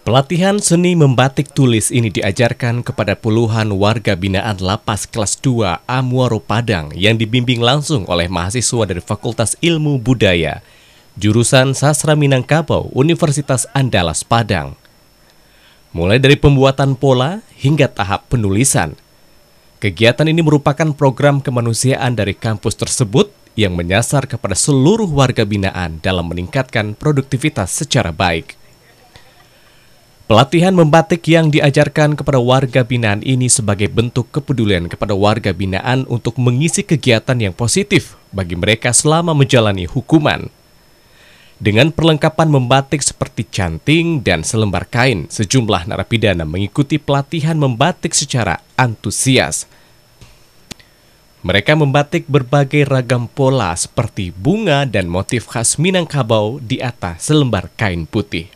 Pelatihan seni membatik tulis ini diajarkan kepada puluhan warga binaan Lapas Kelas 2 Amwaro Padang yang dibimbing langsung oleh mahasiswa dari Fakultas Ilmu Budaya, jurusan Sastra Minangkabau, Universitas Andalas Padang. Mulai dari pembuatan pola hingga tahap penulisan. Kegiatan ini merupakan program kemanusiaan dari kampus tersebut yang menyasar kepada seluruh warga binaan dalam meningkatkan produktivitas secara baik. Pelatihan membatik yang diajarkan kepada warga binaan ini sebagai bentuk kepedulian kepada warga binaan untuk mengisi kegiatan yang positif bagi mereka selama menjalani hukuman. Dengan perlengkapan membatik seperti canting dan selembar kain, sejumlah narapidana mengikuti pelatihan membatik secara antusias. Mereka membatik berbagai ragam pola seperti bunga dan motif khas Minangkabau di atas selembar kain putih.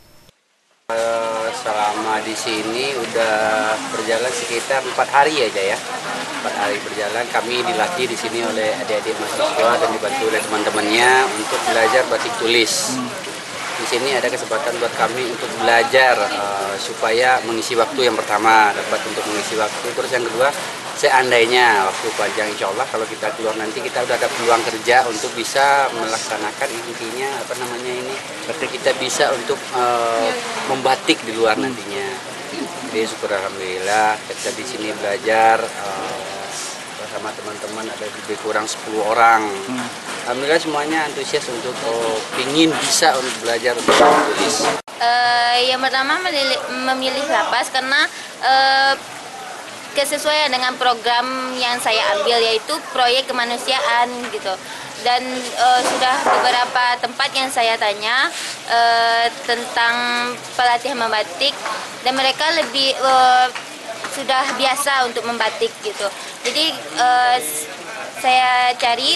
Selama di sini udah berjalan sekitar 4 hari aja ya. 4 hari berjalan, kami dilatih di sini oleh adik-adik mahasiswa dan dibantu oleh teman-temannya untuk belajar batik tulis. Di sini ada kesempatan buat kami untuk belajar supaya mengisi waktu. Yang pertama dapat untuk mengisi waktu, terus yang kedua seandainya waktu panjang, insya Allah kalau kita keluar nanti kita udah ada peluang kerja untuk bisa melaksanakan intinya kita bisa untuk membatik di luar nantinya. Jadi syukur alhamdulillah kita di sini belajar bersama teman-teman ada lebih kurang 10 orang. Alhamdulillah semuanya antusias untuk ingin bisa untuk belajar untuk tulis. Yang pertama memilih Lapas karena kesesuaian dengan program yang saya ambil, yaitu proyek kemanusiaan gitu. Dan sudah beberapa tempat yang saya tanya tentang pelatihan membatik dan mereka lebih sudah biasa untuk membatik gitu. Jadi saya cari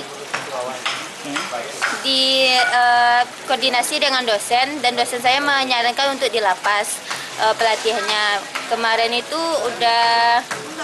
di koordinasi dengan dosen dan dosen saya menyarankan untuk di Lapas pelatihannya. Kemarin itu udah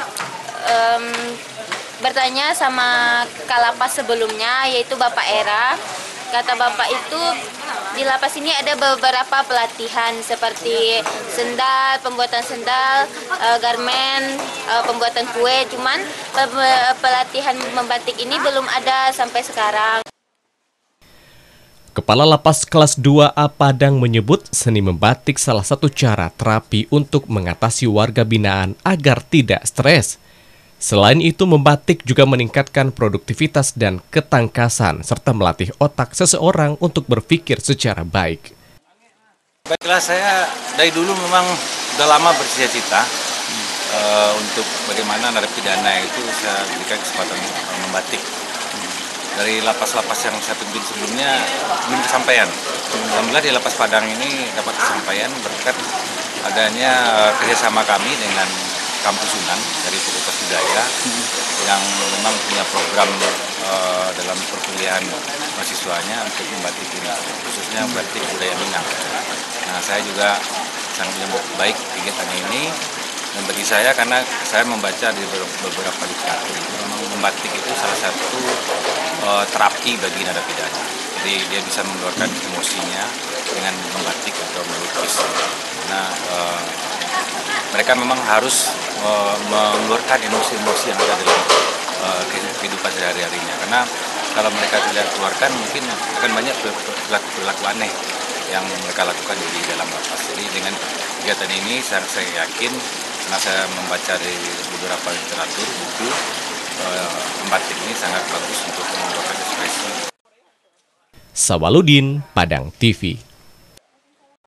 bertanya sama Kalapas sebelumnya, yaitu Bapak Era. Kata Bapak itu di Lapas ini ada beberapa pelatihan seperti sendal, pembuatan sendal, garmen, pembuatan kue. Cuman pelatihan membatik ini belum ada sampai sekarang. Kepala Lapas Kelas 2A Padang menyebut seni membatik salah satu cara terapi untuk mengatasi warga binaan agar tidak stres. Selain itu, membatik juga meningkatkan produktivitas dan ketangkasan, serta melatih otak seseorang untuk berpikir secara baik. Baiklah, saya dari dulu memang sudah lama bercita-cita untuk bagaimana narapidana itu saya berikan kesempatan membatik. Dari lapas-lapas yang saya pimpin sebelumnya belum kesampaian. Alhamdulillah di Lapas Padang ini dapat kesampaian berkat adanya kerjasama kami dengan Kampus Sunan dari Fakultas Budaya yang memang punya program dalam perkuliahan mahasiswanya untuk membatik ini, khususnya batik budaya Minang. Nah, saya juga sangat menyambut baik kegiatan ini, dan bagi saya karena saya membaca di beberapa literatur, memang membatik itu salah satu terapi bagi narapidana. Jadi dia bisa mengeluarkan emosinya dengan membatik atau melukis. Nah, mereka memang harus mengeluarkan emosi-emosi yang ada dalam kehidupan sehari-harinya. Karena kalau mereka tidak keluarkan, mungkin akan banyak perilaku aneh yang mereka lakukan di dalam lapas. Jadi dengan kegiatan ini saya yakin, karena saya membaca di beberapa literatur, buku, membatik ini sangat bagus untuk mengeluarkan ekspresi. Sawaludin, Padang TV.